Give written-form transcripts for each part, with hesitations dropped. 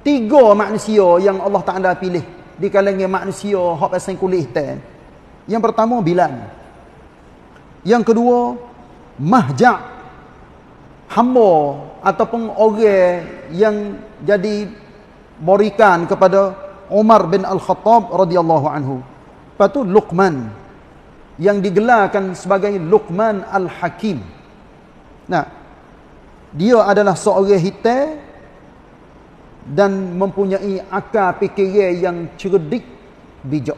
Tiga manusia yang Allah Ta'ala pilih di kalangan manusia hak pasal kulit hitam. Yang pertama Bilal. Yang kedua Mahja', hamba ataupun orang yang jadi berikan kepada Umar bin Al-Khattab radhiyallahu anhu. Lepas tu Luqman yang digelarkan sebagai Luqman Al-Hakim. Nah, dia adalah seorang hitam dan mempunyai akal fikiran yang cerdik, bijak.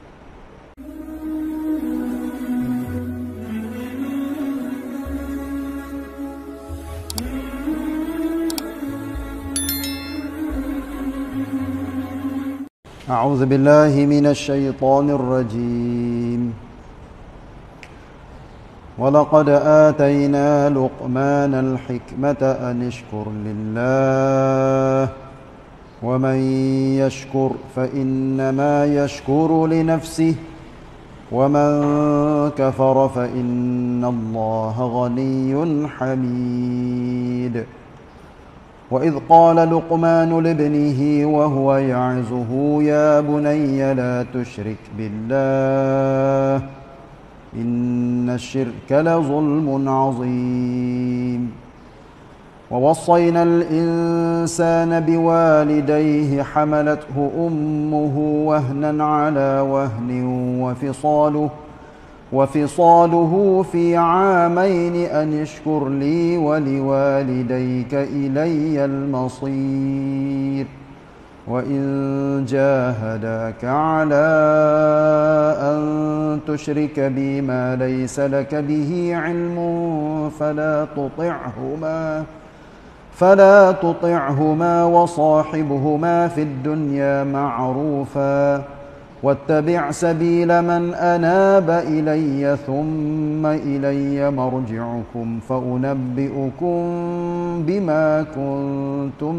A'udzu billahi minasy syaithanir rajim. وَلَقَدْ آتَيْنَا لُقْمَانَ الْحِكْمَةَ أَنِ اشْكُرْ لِلَّهِ وَمَنْ يَشْكُرْ فَإِنَّمَا يَشْكُرُ لِنَفْسِهِ وَمَنْ كَفَرَ فَإِنَّ اللَّهَ غَنِيٌّ حَمِيدٌ وَإِذْ قَالَ لُقْمَانُ لِابْنِهِ وَهُوَ يَعِظُهُ يَا بُنَيَّ لَا تُشْرِكْ بِاللَّهِ إن الشرك لظلم عظيم ووصينا الإنسان بوالديه حملته أمه وهنا على وهن وفصاله في عامين أن اشكر لي ولوالديك إلي المصير وَإِنْ جَاهَدَاكَ عَلَىٰ أَنْ تُشْرِكَ بِي مَا لَيْسَ لَكَ بِهِ عِلْمٌ فَلَا تُطِعْهُمَا وَصَاحِبْهُمَا فِي الدُّنْيَا مَعْرُوفًا وَاتَّبِعْ سَبِيلَ مَنْ أَنَابَ إِلَيَّ ثُمَّ إِلَيَّ مَرْجِعُكُمْ فَأُنَبِّئُكُمْ بِمَا كُنْتُمْ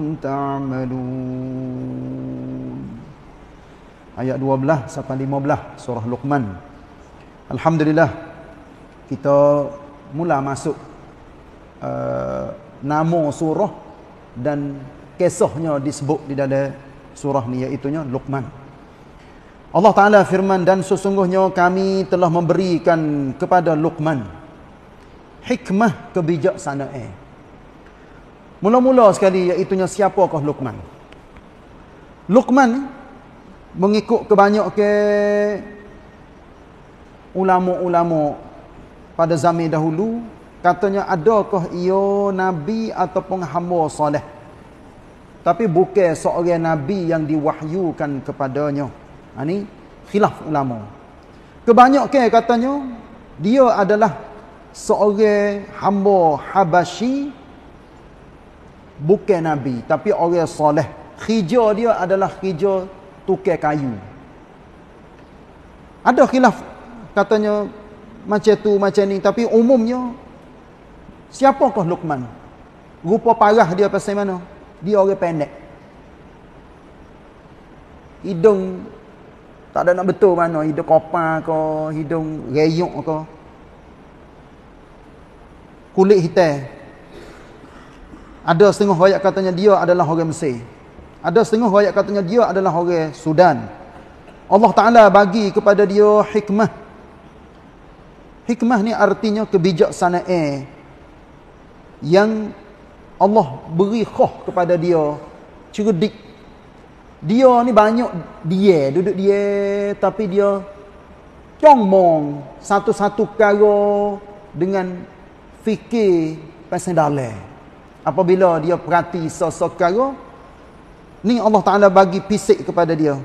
تَعْمَلُونَ. Ayat 12 sampai 15 surah Luqman. Alhamdulillah, kita mula masuk nama surah dan kisahnya disebut di dalam surah ni, iaitunya Luqman. Allah Ta'ala firman, dan sesungguhnya kami telah memberikan kepada Luqman hikmah kebijaksanaan. Mula-mula sekali, iaitunya siapakah Luqman? Luqman mengikut kebanyakan ulama-ulama pada zaman dahulu, katanya adakah ia nabi ataupun hamba soleh, tapi bukan seorang nabi yang diwahyukan kepadanya. Ini khilaf ulama. Kebanyakan katanya dia adalah seorang hamba Habasyi, bukan nabi tapi orang soleh. Kerja dia adalah kerja tukar kayu. Ada khilaf katanya macam tu macam ni, tapi umumnya siapakah Luqman? Rupa parah dia pasal mana? Dia orang pendek. Hidung tak ada nak betul mana, hidung kopar ke, hidung reyuk ke, kulit hitam. Ada setengah riwayat katanya dia adalah orang Mesir. Ada setengah riwayat katanya dia adalah orang Sudan. Allah Ta'ala bagi kepada dia hikmah. Hikmah ni artinya kebijaksanaan yang Allah beri khas kepada dia, cerdik. Dia ni banyak duduk dia, tapi dia comong satu-satu perkara dengan fikir pasal dalam. Apabila dia perhati sesuatu perkara ni, Allah Ta'ala bagi pisik kepada dia.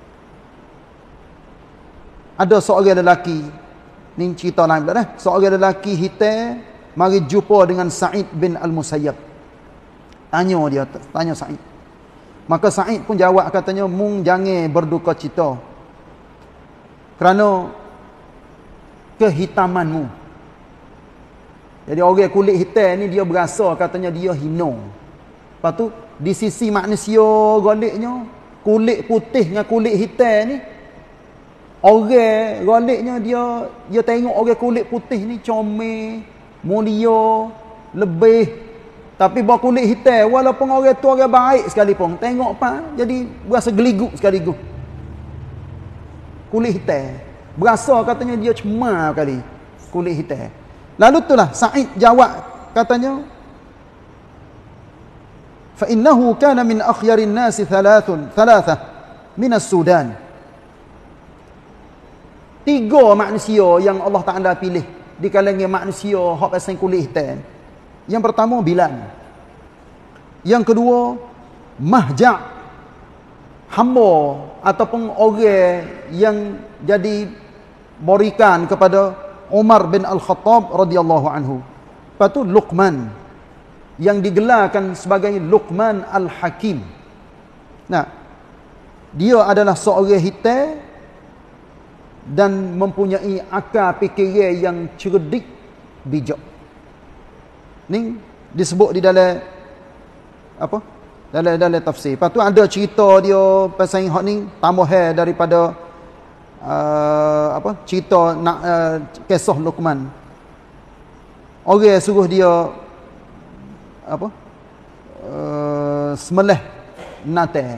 Ada seorang lelaki, ni cerita lain pula dah. Seorang lelaki hitam mari jumpa dengan Sa'id bin Al-Musayyab. Tanya Sa'id. Maka Sa'id pun jawab katanya, mung jangan berduka cita kerana kehitamanmu. Jadi orang kulit hitam ni dia berasa katanya dia hina. Lepas tu di sisi manusia galiknya, kulit putih dengan kulit hitam ni, orang galiknya dia tengok orang kulit putih ni comel, mulia, lebih Tapi bawa kulit hitam, walaupun orang tu orang baik sekalipun, tengok apa, jadi berasa geliguk sekaligus. Kulit hitam. Berasa katanya dia cemar kali. Kulit hitam. Lalu itulah Sa'id jawab katanya, fa innahu kana min akhyarin nasi thalatha min as-Sudan. 3 manusia yang Allah Taala pilih di kalangan manusia hak pasal kulit hitam. Yang pertama Bilal. Yang kedua Mahja', hamba ataupun orang yang jadi berikan kepada Umar bin Al-Khattab radhiyallahu anhu. Lepas tu Luqman yang digelarkan sebagai Luqman Al-Hakim. Nah, dia adalah seorang hitam dan mempunyai akal fikiran yang cerdik, bijak. Ni disebut di dalam apa? Dalam tafsir. Lepas tu ada cerita dia pasal hak ni tambahan daripada cerita kisah Luqman. Orang suruh dia sembelih nate.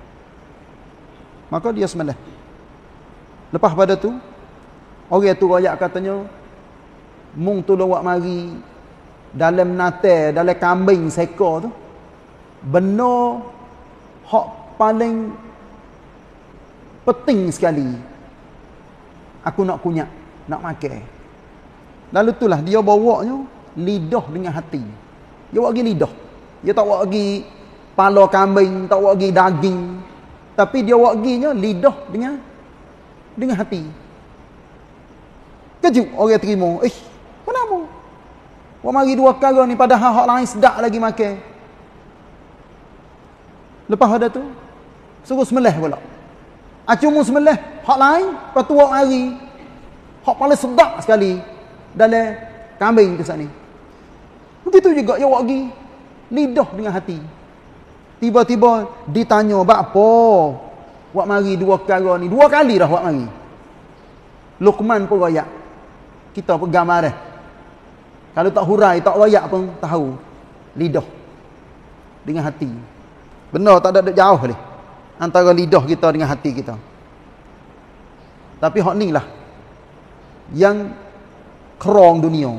Maka dia sembelih. Lepas pada tu orang tu royak katanya, mung tolong buat mari dalam nate, dalam kambing seekor tu, benar hak paling penting sekali aku nak kunyak, nak makan. Lalu itulah dia bawanya lidah dengan hati. Dia buat pergi lidah. Dia tak buat pergi kepala kambing, tak buat pergi daging. Tapi dia buat perginya lidah dengan hati. Kejut orang terima. Kenapa? Buat mari 2 perkara ni padahal hak lain sedap lagi makan. Lepas ada tu suruh sembelih pula. Cuma sembelih hak lain, lepas tu buat mari hak paling sedap sekali dalam kambing tu sat ni. Begitu juga dia buat pergi lidah dengan hati. Tiba-tiba ditanya, "Bak apa buat mari 2 perkara ni?" 2 kali dah buat mari. Luqman pun royak. Kita pegang marah. Kalau tak hurai, tak royak pun tahu. Lidah dengan hati. Benar tak ada jauh ni antara lidah kita dengan hati kita. Tapi hak ni lah yang kerong dunia.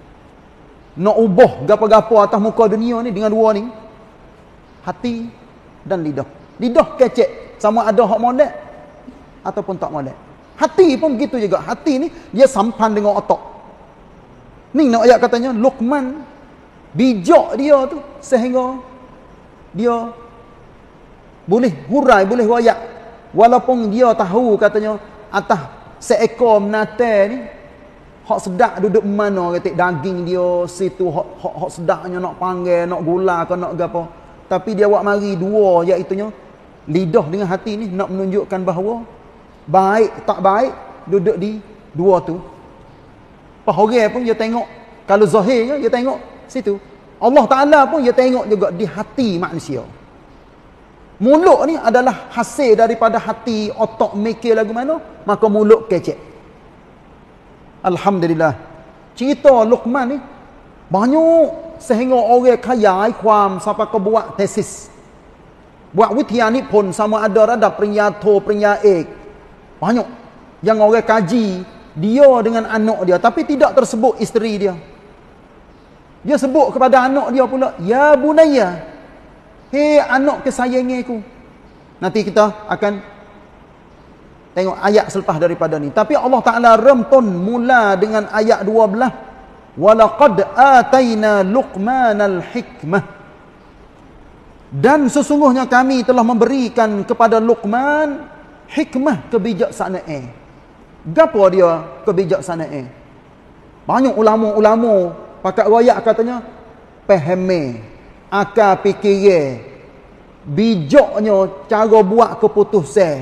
Nak ubah gapo-gapo atas muka dunia ni dengan 2 ni. Hati dan lidah. Lidah kecek, sama ada hak molek ataupun tak molek. Hati pun begitu juga. Hati ni dia sampan dengan otak. Ni nak ayat katanya Luqman bijak dia tu sehingga dia boleh hurai, boleh royak. Walaupun dia tahu katanya atas seekor menate ni hak sedap duduk mana, ketik daging dia situ hak sedapnya nak panggil, nak gula ke nak gapo. Tapi dia buat mari 2 iaitu lidah dengan hati ni nak menunjukkan bahawa baik tak baik duduk di 2 tu. Pas orang pun dia tengok, kalau zahirnya dia tengok situ. Allah Ta'ala pun dia tengok juga di hati manusia. Mulut ni adalah hasil daripada hati, otak mikir lagu mana, maka mulut kecek. Alhamdulillah. Cerita Luqman ni banyak sehingga orang kaya ikhwan sampai ke buat tesis. Buat witiani pun sama ada rada perinyato, perinyaik. Banyak yang orang kaji dia dengan anak dia, tapi tidak tersebut isteri dia. Dia sebut kepada anak dia pula, "Ya bunayya, hei anak kesayanganku." Nanti kita akan tengok ayat selepas daripada ni. Tapi Allah Ta'ala remton mula dengan ayat 12. "Walaqad ataina Luqmanal hikmah." Dan sesungguhnya kami telah memberikan kepada Luqman hikmah, kebijaksanaan. Gapo dia kebijaksanaan? Banyak ulama-ulama pakat royak katanya pahami, akal fikiran, bijaknya cara buat keputusan,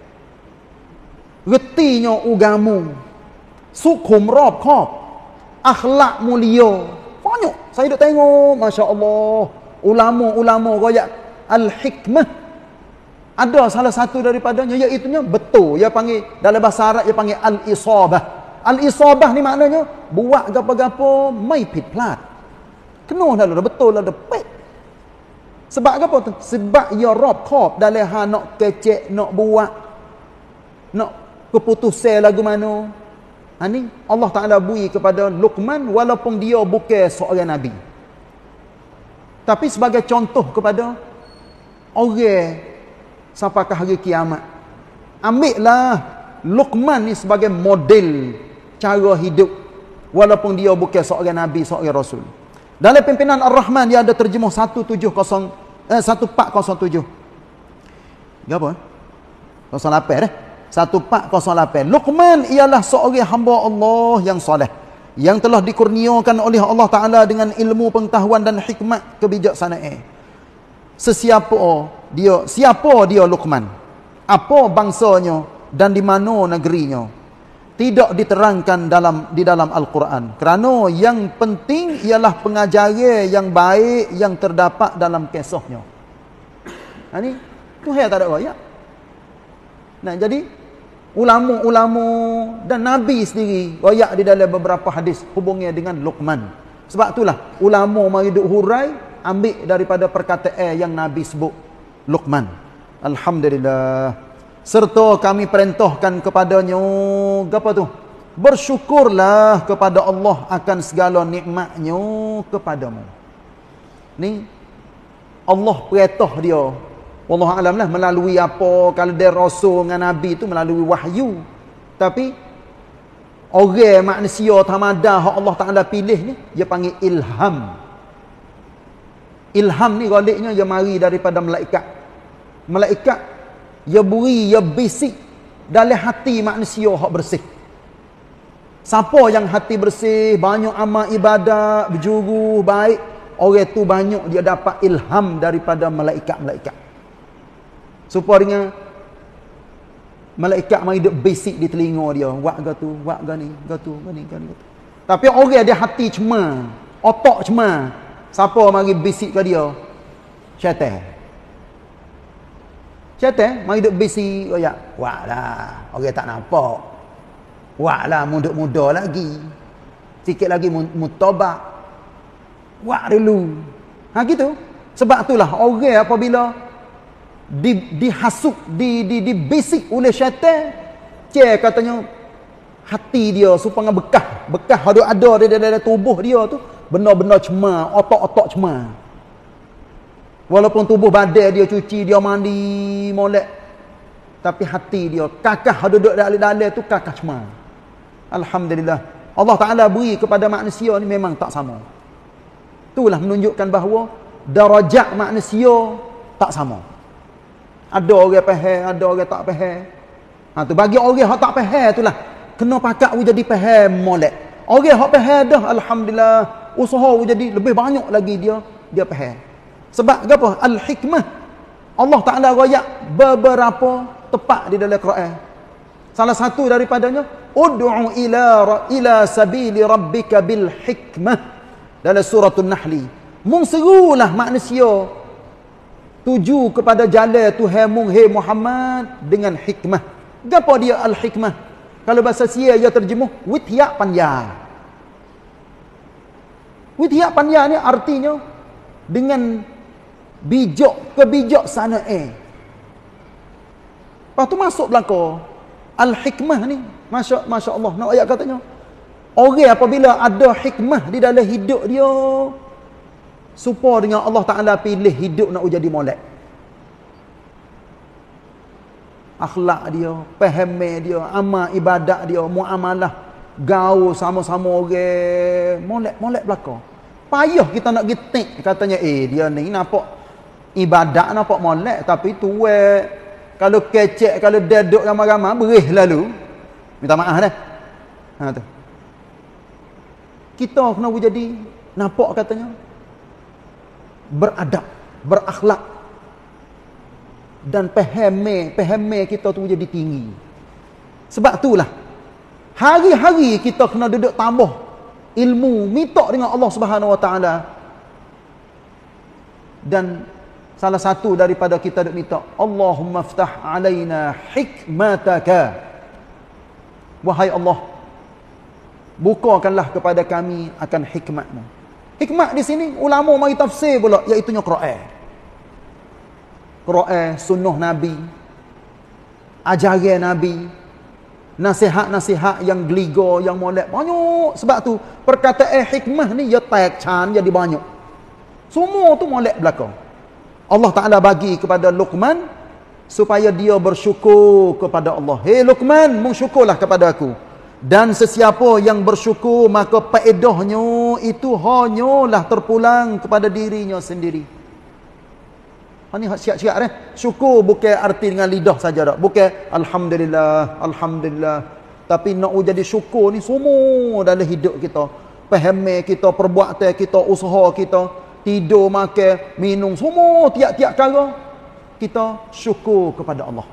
retinya ugamu, sukum rabkhab, akhlak mulia. Banyak saya duk tengok, masya-Allah, ulama-ulama royak al-hikmah. Ada salah satu daripadanya iaitu betul, dia panggil dalam bahasa Arab dia panggil al-isabah. Al-isabah ni maknanya buat gapo-gapo mai pit plat. kena dah lah, betul lah, pek. Sebab apa tu? Sebab ia rob khop dalam hal nak kecek, nak buat, nak keputusan lagu mana. Ni Allah Ta'ala bui kepada Luqman walaupun dia bukan seorang Nabi. Tapi sebagai contoh kepada orang sampai ke hari kiamat. Ambillah Luqman ni sebagai model cara hidup walaupun dia bukan seorang Nabi, seorang Rasul. Dalam pimpinan Ar-Rahman dia ada terjemuh 1407. Dia apa? 08 dah. 1408. Luqman ialah seorang hamba Allah yang soleh, yang telah dikurniakan oleh Allah Ta'ala dengan ilmu pengetahuan dan hikmat kebijaksanaan. Siapa dia Luqman? Apa bangsanya dan di mana negerinya? Tidak diterangkan di dalam Al-Quran. Kerana yang penting ialah pengajaran yang baik yang terdapat dalam kisahnya. Ini Tuhan tak ada royak. Nah, jadi ulama-ulama dan Nabi sendiri royak di dalam beberapa hadis hubungnya dengan Luqman. Sebab itulah ulama mari duk hurai ambil daripada perkataan yang Nabi sebut Luqman. Alhamdulillah. Serta kami perintahkan kepadanya apa tu? Bersyukurlah kepada Allah akan segala nikmatnya kepadamu. Ni Allah perintah dia. Wallahu alam lah melalui apa, kalau dia rasul dengan nabi tu melalui wahyu. Tapi orang manusia tamada hak Allah Taala pilih ni dia panggil ilham. Ilham ni galiknya dia mari daripada malaikat. Malaikat dia beri, dia bisik dalam hati manusia hak bersih. Siapa yang hati bersih, banyak amal ibadat, berjuru baik, orang tu banyak dia dapat ilham daripada malaikat-malaikat. Supaya malaikat mari duk bisik di telinga dia, buat ga tu, buat ga ni, ga tu, ga ni, ga ni. Tapi orang dia hati cema, otak cema. Siapa mari bisik ke dia? Syaitan. Syaitan mari duk bisik royak, buatlah, orang tak nampak. Buatlah muda-muda lagi. Sikit lagi mutobak. Buat dulu. Ha gitu. Sebab itulah orang apabila dihasuk, dibisik oleh syaitan, katanya hati dia supaya bekas ada di dalam tubuh dia tu benar-benar cemar, otak-otak cemar. Walaupun tubuh badan dia cuci, dia mandi, molek, tapi hati dia kakah duduk dalam tu kakah cemar. Alhamdulillah. Allah Ta'ala beri kepada manusia ni memang tak sama. Itulah menunjukkan bahawa darajat manusia tak sama. Ada orang faham, ada orang tak faham. Ha tu bagi orang yang tak faham itulah kena pakak jadi faham molek. Orang yang faham dah alhamdulillah, usaha jadi lebih banyak lagi dia faham. Sebab apa? Al-hikmah. Allah Ta'ala royak beberapa tepat di dalam Quran. Salah satu daripadanya, ud'u ila sabili rabbika bil hikmah. Dalam suratul Nahli. Mung serulah manusia tuju kepada jalan Tuhan mung, hey Muhammad, dengan hikmah. Apa dia al-hikmah? Kalau bahasa Sia dia terjemuh witya panya. Witya panya ni artinya dengan kebijaksanaan. Lepas tu masuk belaka al-hikmah ni. Masya Allah. Nak ayat katanya, orang apabila ada hikmah di dalam hidup dia, supaya dengan Allah Ta'ala pilih hidup nak jadi molek. Akhlak dia, faham dia, amal ibadat dia, muamalah, gaul sama-sama orang, molek belaka. Payah kita nak gitik katanya, dia ni nampak ibadat nampak molek, tapi tuai kalau kecek, kalau deduk ramai-ramai berih lalu. Minta maaf dah. Ha tu. Kita kena jadi nampak katanya beradab, berakhlak, dan faham kita tu jadi tinggi. Sebab itulah hari-hari kita kena duduk tambah ilmu, minta dengan Allah Subhanahu Wa Taala. Dan salah satu daripada kita duk minta, Allahumma ftah alaina hikmataka. Wahai Allah, bukakanlah kepada kami akan hikmat-Mu. Hikmah di sini ulama mari tafsir pula, iaitu Quran. Quran, sunnah Nabi, ajaran Nabi, nasihat-nasihat yang geliga, yang molek banyak. Sebab tu perkataan hikmah ni ya tak can jadi banyak. Semua tu molek belakang. Allah Taala bagi kepada Luqman supaya dia bersyukur kepada Allah. Hei Luqman, bersyukurlah kepada aku. Dan sesiapa yang bersyukur, maka faedahnya itu hanyalah terpulang kepada dirinya sendiri. Ini siap-siap dah. Syukur bukan arti dengan lidah saja tak. Bukan alhamdulillah, alhamdulillah. Tapi nak jadi syukur ni semua dalam hidup kita. Faham kita, perbuatan kita, usaha kita, tidur, makan, minum, semua tiap-tiap kala kita syukur kepada Allah.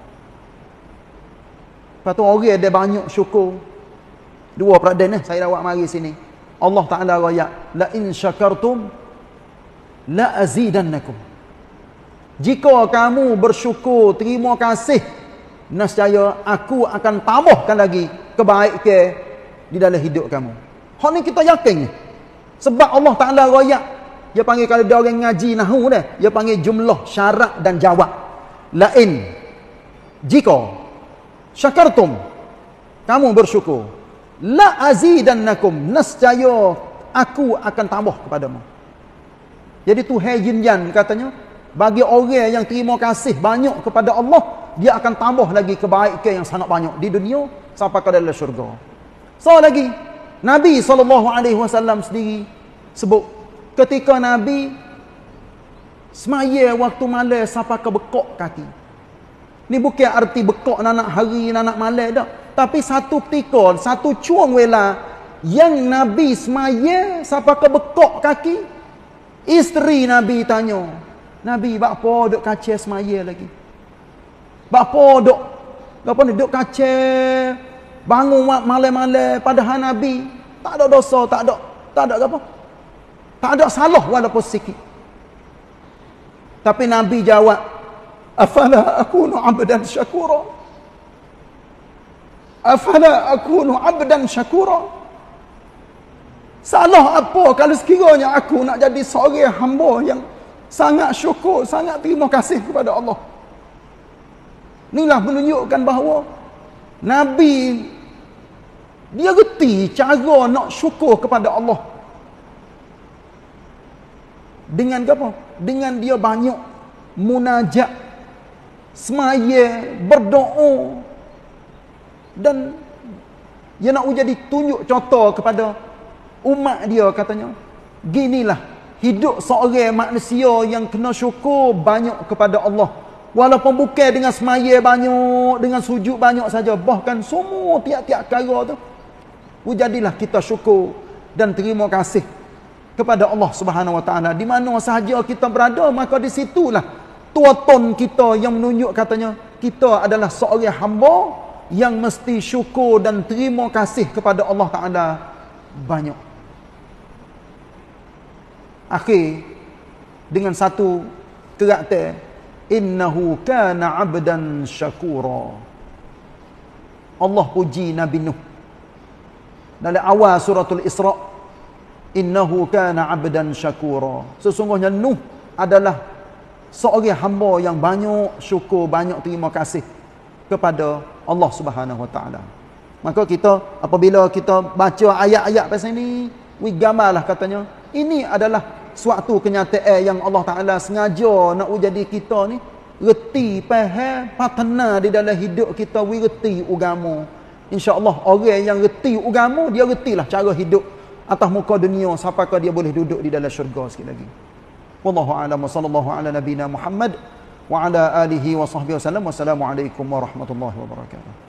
Lepas tu orang ada banyak syukur. Dua peradan saya dah buat mari sini. Allah Taala royak, la in syakartum la azidannakum. Jika kamu bersyukur, terima kasih, nescaya aku akan tambahkan lagi kebaikan di dalam hidup kamu. Hak ni kita yakin. Sebab Allah Taala royak, dia panggil kalau dia orang ngaji nahwu dah, dia panggil jumlah syarat dan jawab. La in, jika syakartum, kamu bersyukur, la azidannakum, nescaya aku akan tambah kepadamu. Jadi Tuhan jinjan katanya, bagi orang yang terima kasih banyak kepada Allah, dia akan tambah lagi kebaikan yang sangat banyak di dunia sampai ke dalam syurga. So lagi Nabi SAW sendiri sebut, ketika Nabi semaya waktu malam sampai ke bekok kaki. Ni bukan arti bekok nak hari nak malam dah. Tapi satu ketika, satu cuang wela yang Nabi semaya sampai ke bekok kaki, isteri Nabi tanya, Nabi, bapa duk kaca semaya lagi? Bapa duk kaca bangun malam-malam, padahal Nabi tak ada dosa, tak ada apa? Tak ada salah walaupun sikit. Tapi Nabi jawab, afala akunu abdan syakura? Afala akunu abdan syakura? Salah apa kalau sekiranya aku nak jadi seorang hamba yang sangat syukur, sangat terima kasih kepada Allah. Inilah menunjukkan bahawa Nabi dia reti cara nak syukur kepada Allah. Dengan apa? Dengan dia banyak munajat, semaya, berdoa, dan dia nak jadi tunjuk contoh kepada umat dia, katanya, ginilah hidup seorang manusia yang kena syukur banyak kepada Allah. Walaupun bukan dengan semaya banyak, dengan sujud banyak saja, bahkan semua tiap-tiap perkara tu, jadilah kita syukur dan terima kasih kepada Allah Subhanahu Wa Taala. Di mana sahaja kita berada, maka di situlah tuatan kita yang menunjuk, katanya, kita adalah seorang hamba yang mesti syukur dan terima kasih kepada Allah Taala banyak. Akhir dengan satu karakter, innahu kana 'abdan syakura. Allah puji Nabi Nuh dalam awal suratul Isra, innahu kana 'abdan syakura. Sesungguhnya Nuh adalah seorang hamba yang banyak syukur, banyak terima kasih kepada Allah Subhanahu Wa Taala. Maka kita apabila kita baca ayat-ayat pasal ni, gambarlah, katanya, ini adalah suatu kenyataan yang Allah Taala sengaja nak jadi kita ni reti, faham, patena di dalam hidup kita, reti agama. Insya-Allah orang yang reti agama, dia retilah cara hidup atas muka dunia sampai ke dia boleh duduk di dalam syurga sikit lagi. Wallahu a'lam, sallallahu ala nabina Muhammad wa ala alihi wa sahbihi wasallam. Wassalamualaikum warahmatullahi wabarakatuh.